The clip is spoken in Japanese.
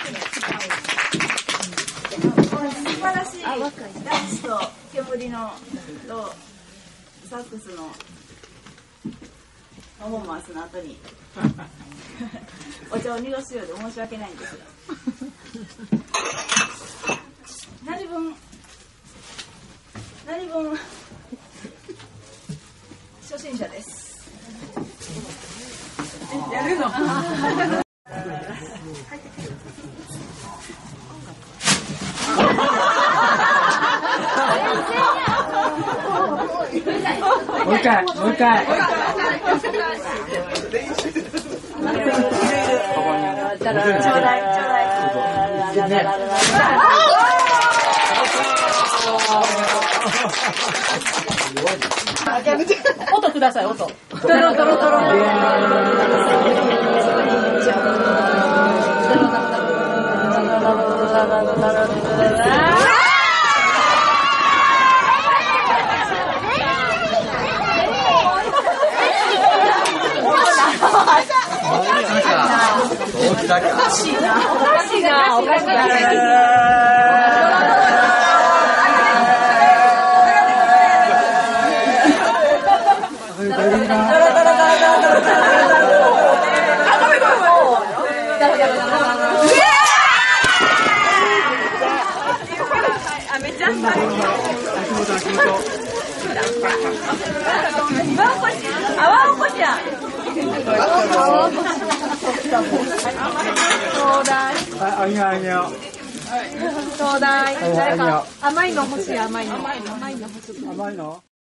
素晴らしいダンスと煙のとサックスのパフォーマンスの後にお茶を濁すようで申し訳ないんですが何分初心者です。やるのもう一回。ちょうだい。 音ください、音。 トロトロトロ。おかしいな。 ちょうだい。誰か甘いの欲しい。甘いの。